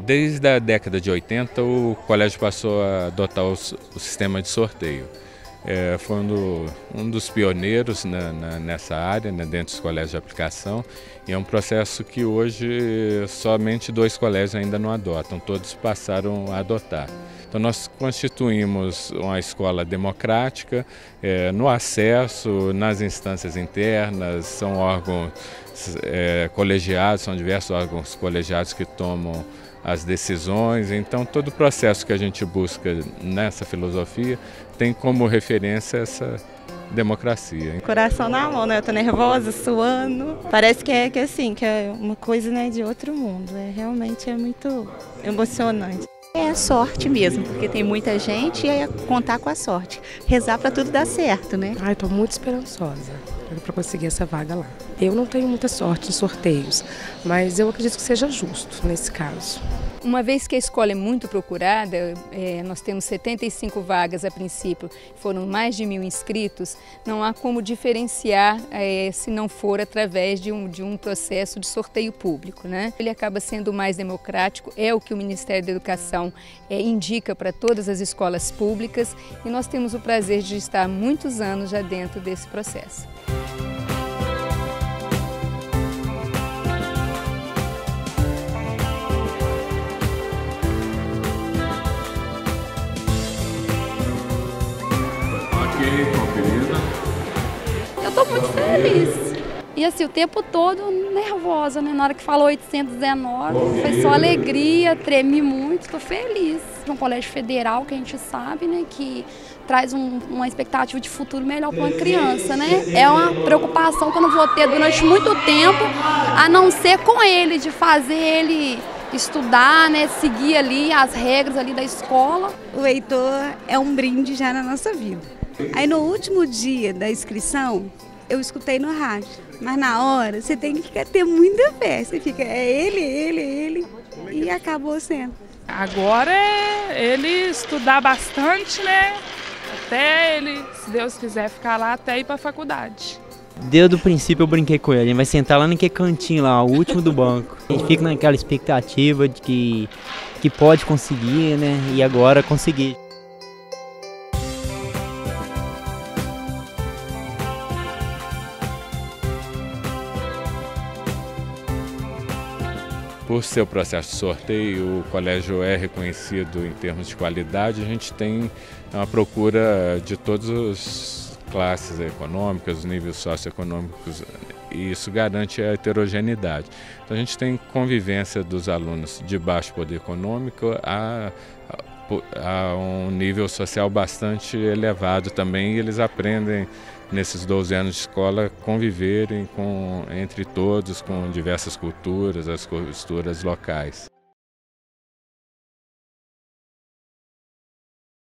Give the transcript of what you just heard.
Desde a década de 80, o colégio passou a adotar o sistema de sorteio. Foi um dos pioneiros nessa área, dentro dos colégios de aplicação, e é um processo que hoje somente 2 colégios ainda não adotam, todos passaram a adotar. Então nós constituímos uma escola democrática no acesso, nas instâncias internas, são órgãos colegiados, são diversos órgãos colegiados que tomam as decisões, então todo o processo que a gente busca nessa filosofia tem como referência essa democracia. Coração na mão, né? Eu tô nervosa, suando. Parece que é uma coisa, né, de outro mundo. Realmente é muito emocionante. É a sorte mesmo, porque tem muita gente e é contar com a sorte. Rezar para tudo dar certo, né? Ai, tô muito esperançosa para conseguir essa vaga lá. Eu não tenho muita sorte em sorteios, mas eu acredito que seja justo nesse caso. Uma vez que a escola é muito procurada, nós temos 75 vagas a princípio, foram mais de 1000 inscritos, não há como diferenciar se não for através de um processo de sorteio público, né? Ele acaba sendo mais democrático, é o que o Ministério da Educação indica para todas as escolas públicas e nós temos o prazer de estar há muitos anos já dentro desse processo. Eu estou muito feliz. E assim, o tempo todo nervosa, né? Na hora que falou 819, foi só alegria, tremi muito, estou feliz. É um colégio federal que a gente sabe, né? Que traz uma expectativa de futuro melhor para uma criança, né? É uma preocupação que eu não vou ter durante muito tempo, a não ser com ele, de fazer ele estudar, né? Seguir ali as regras ali da escola. O Heitor é um brinde já na nossa vida. Aí no último dia da inscrição, eu escutei no rádio, mas na hora você tem que ter muita fé, você fica, é ele, e acabou sendo. Agora é ele estudar bastante, né? Até ele, se Deus quiser, ficar lá até ir para a faculdade. Desde o princípio eu brinquei com ele, a gente vai sentar lá naquele cantinho lá, o último do banco. A gente fica naquela expectativa de que pode conseguir, né? E agora conseguir. Por ser o processo de sorteio, o colégio é reconhecido em termos de qualidade, a gente tem uma procura de todas as classes econômicas, os níveis socioeconômicos, e isso garante a heterogeneidade. Então a gente tem convivência dos alunos de baixo poder econômico a um nível social bastante elevado também, e eles aprendem nesses 12 anos de escola conviverem entre todos, com diversas culturas, as culturas locais.